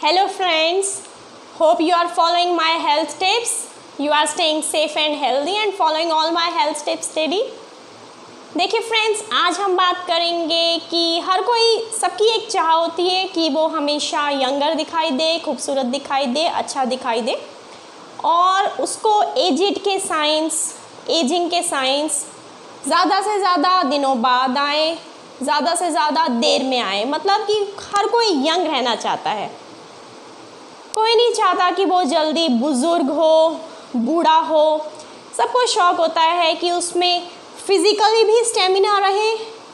Hello friends, hope you are following my health tips. You are staying safe and healthy and following all my health tips steady. देखिए friends, आज हम बात करेंगे कि हर कोई सबकी एक चाह होती है कि वो हमेशा यंगर दिखाई दे, खूबसूरत दिखाई दे, अच्छा दिखाई दे और उसको एजिंग के साइंस ज़्यादा से ज़्यादा दिनों बाद आए, ज़्यादा से ज़्यादा देर में आए। मतलब कि हर कोई यंग रहना चाहता है, कोई नहीं चाहता कि वो जल्दी बुज़ुर्ग हो, बूढ़ा हो। सबको शौक़ होता है कि उसमें फिज़िकली भी स्टेमिना रहे,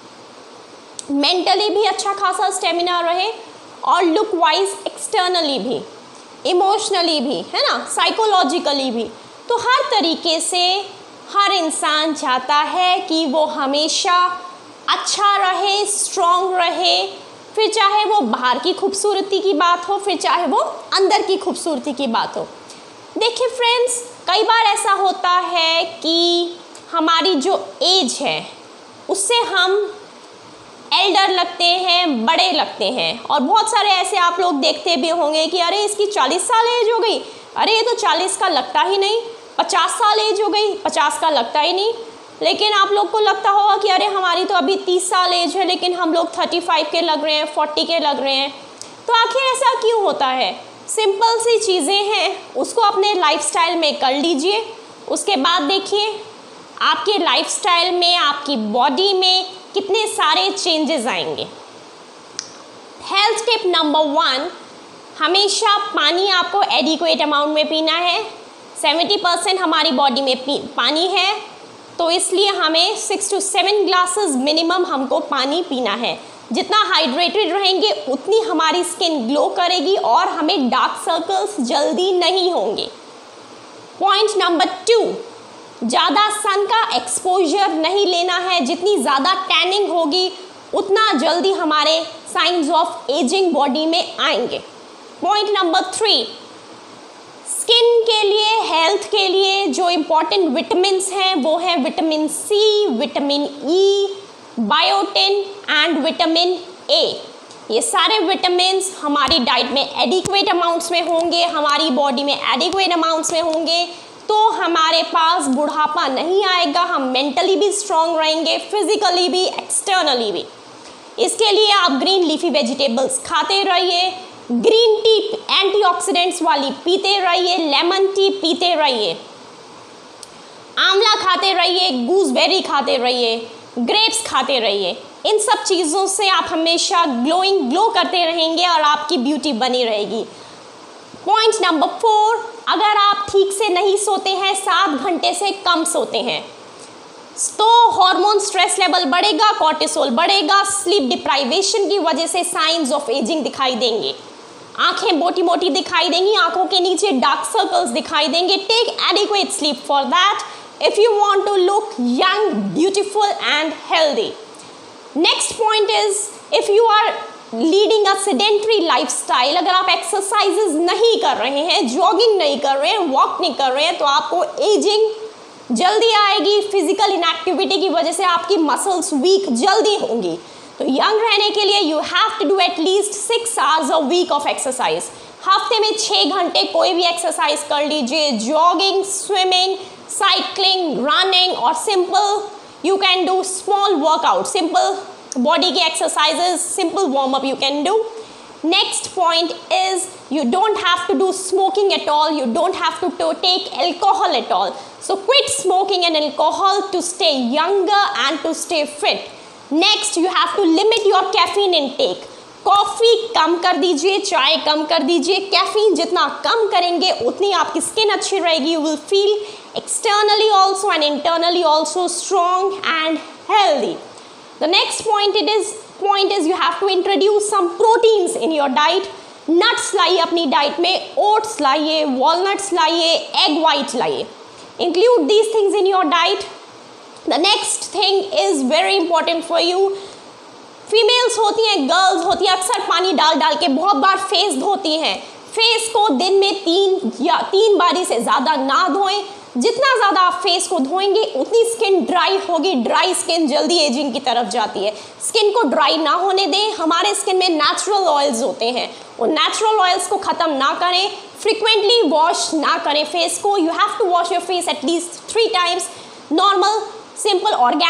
मेंटली भी अच्छा खासा स्टेमिना रहे और लुक वाइज एक्सटर्नली भी, इमोशनली भी, है ना, साइकोलॉजिकली भी। तो हर तरीके से हर इंसान चाहता है कि वो हमेशा अच्छा रहे, स्ट्रॉन्ग रहे, फिर चाहे वो बाहर की खूबसूरती की बात हो, फिर चाहे वो अंदर की खूबसूरती की बात हो। देखिए फ्रेंड्स, कई बार ऐसा होता है कि हमारी जो एज है उससे हम एल्डर लगते हैं, बड़े लगते हैं। और बहुत सारे ऐसे आप लोग देखते भी होंगे कि अरे इसकी 40 साल एज हो गई, अरे ये तो 40 का लगता ही नहीं, 50 साल एज हो गई, 50 का लगता ही नहीं। लेकिन आप लोग को लगता होगा कि अरे हमारी तो अभी 30 साल एज है लेकिन हम लोग 35 के लग रहे हैं, 40 के लग रहे हैं। तो आखिर ऐसा क्यों होता है? सिंपल सी चीज़ें हैं, उसको अपने लाइफस्टाइल में कर लीजिए। उसके बाद देखिए आपके लाइफस्टाइल में, आपकी बॉडी में कितने सारे चेंजेस आएंगे। हेल्थ टिप नंबर 1, हमेशा पानी आपको एडिक्वेट अमाउंट में पीना है। 70% हमारी बॉडी में पानी है, तो इसलिए हमें 6 to 7 ग्लासेस मिनिमम हमको पानी पीना है। जितना हाइड्रेटेड रहेंगे उतनी हमारी स्किन ग्लो करेगी और हमें डार्क सर्कल्स जल्दी नहीं होंगे। पॉइंट नंबर 2, ज़्यादा सन का एक्सपोजर नहीं लेना है। जितनी ज़्यादा टैनिंग होगी उतना जल्दी हमारे साइंस ऑफ एजिंग बॉडी में आएंगे। पॉइंट नंबर 3, स्किन के लिए, हेल्थ के लिए जो इम्पॉर्टेंट विटामिन्स हैं वो हैं vitamin C, vitamin E, biotin and vitamin A. ये सारे विटामिन्स हमारी डाइट में एडिक्वेट अमाउंट्स में होंगे, हमारी बॉडी में एडिक्वेट अमाउंट्स में होंगे, तो हमारे पास बुढ़ापा नहीं आएगा। हम मेंटली भी स्ट्रॉन्ग रहेंगे, फिजिकली भी, एक्सटर्नली भी। इसके लिए आप ग्रीन लीफी वेजिटेबल्स खाते रहिए, ग्रीन टी एंटीऑक्सीडेंट्स वाली पीते रहिए, लेमन टी पीते रहिए, आंवला खाते रहिए, गूसबेरी खाते रहिए, ग्रेप्स खाते रहिए। इन सब चीज़ों से आप हमेशा ग्लो करते रहेंगे और आपकी ब्यूटी बनी रहेगी। पॉइंट नंबर 4, अगर आप ठीक से नहीं सोते हैं, 7 घंटे से कम सोते हैं, तो हार्मोन स्ट्रेस लेवल बढ़ेगा, कॉर्टिसोल बढ़ेगा, स्लीप डिप्राइवेशन की वजह से साइंस ऑफ एजिंग दिखाई देंगे। आंखें मोटी मोटी दिखाई देंगी, आंखों के नीचे डार्क सर्कल्स दिखाई देंगे। Take adequate sleep for that if you want to look young, beautiful and healthy. Next point is, if you are leading a sedentary lifestyle, अगर आप एक्सरसाइजेज नहीं कर रहे हैं, जॉगिंग नहीं कर रहे हैं, वॉक नहीं कर रहे हैं, तो आपको एजिंग जल्दी आएगी। फिजिकल इनएक्टिविटी की वजह से आपकी मसल्स वीक जल्दी होंगी। तो यंग रहने के लिए you have to do at least 6 hours a week of exercise. हफ्ते में 6 घंटे कोई भी एक्सरसाइज कर लीजिए, जॉगिंग, स्विमिंग, साइकिलिंग, रनिंग, और simple you can do small workout, simple body के exercises, simple warm up you can do. Next point is you don't have to do smoking at all. You don't have to take alcohol at all. So quit smoking and alcohol to stay younger and to stay fit. Next, you have to limit your caffeine intake. Coffee कम कर दीजिए, चाय कम कर दीजिए। Caffeine जितना कम करेंगे उतनी आपकी स्किन अच्छी रहेगी। You will feel externally also and internally also strong and healthy. The next point is you have to introduce some proteins in your diet. Nuts लाइए अपनी डाइट में, oats लाइए, walnuts लाइए, egg white लाइए। Include these things in your diet. The next thing is very important for you. Females होती हैं, girls होती हैं, अक्सर पानी डाल के बहुत बार फेस धोती हैं। फेस को दिन में 3 बारी से ज़्यादा ना धोएं। जितना ज़्यादा आप फेस को धोएंगे उतनी स्किन ड्राई होगी। ड्राई स्किन जल्दी एजिंग की तरफ जाती है। स्किन को ड्राई ना होने दें। हमारे स्किन में नेचुरल ऑयल्स होते हैं, वो नेचुरल ऑयल्स को ख़त्म ना करें। फ्रिक्वेंटली वॉश ना करें फेस को। You have to wash your face at least 3 times. Normal simple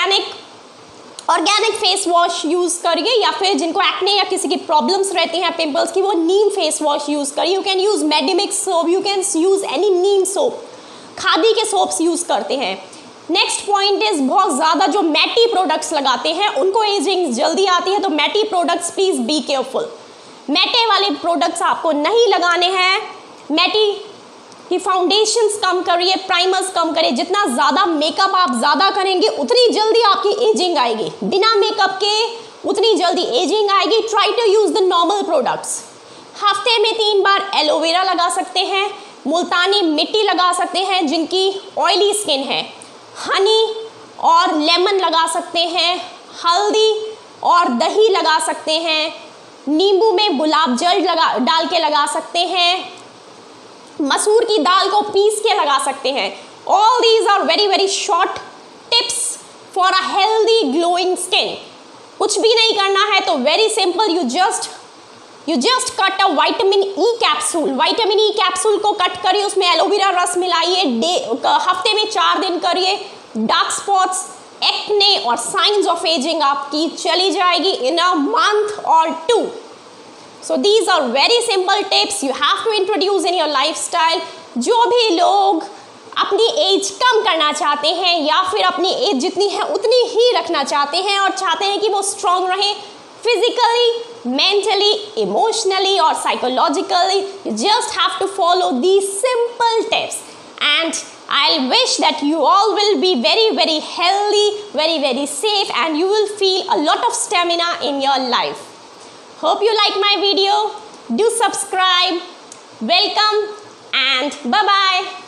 organic face wash use करिए, या फिर जिनको एक्ने या किसी की प्रॉब्लम्स रहती हैं पिंपल्स की, वो नीम फेस वॉश यूज़ करिए। You can use Medimix soap, you can use any neem soap. Khadi के सोप्स यूज़ करते हैं। नेक्स्ट पॉइंट इज, बहुत ज़्यादा जो मैटी प्रोडक्ट्स लगाते हैं उनको एजिंग जल्दी आती है, तो matte products please be careful. Matte वाले प्रोडक्ट्स आपको नहीं लगाने हैं। मैटी की फाउंडेशंस कम करिए, प्राइमर्स कम करिए। जितना ज़्यादा मेकअप आप ज़्यादा करेंगे उतनी जल्दी आपकी एजिंग आएगी। बिना मेकअप के उतनी जल्दी एजिंग आएगी। Try to use the normal products. हफ्ते में 3 बार एलोवेरा लगा सकते हैं, मुल्तानी मिट्टी लगा सकते हैं जिनकी ऑयली स्किन है, हनी और लेमन लगा सकते हैं, हल्दी और दही लगा सकते हैं, नींबू में गुलाब जल डाल के लगा सकते हैं, मसूर की दाल को पीस के लगा सकते हैं। All these are very very short tips for a healthy glowing skin. कुछ भी नहीं करना है तो very simple, you just cut a vitamin E capsule. Vitamin E capsule को कट करिए, उसमें एलोवेरा रस मिलाइए, हफ्ते में 4 दिन करिए। डार्क स्पॉट्स, एक्ने और साइंस ऑफ एजिंग आपकी चली जाएगी इन अ मंथ और 2। So these are very simple tips you have to introduce in your lifestyle। जो भी लोग अपनी एज कम करना चाहते हैं या फिर अपनी एज जितनी है उतनी ही रखना चाहते हैं और चाहते हैं कि वो स्ट्रॉन्ग रहें physically, mentally, emotionally or psychologically, you just have to follow these simple tips, and I'll wish that you all will be very very healthy, very very safe, and you will feel a lot of stamina in your life. Hope you like my video. Do subscribe. Welcome and bye bye.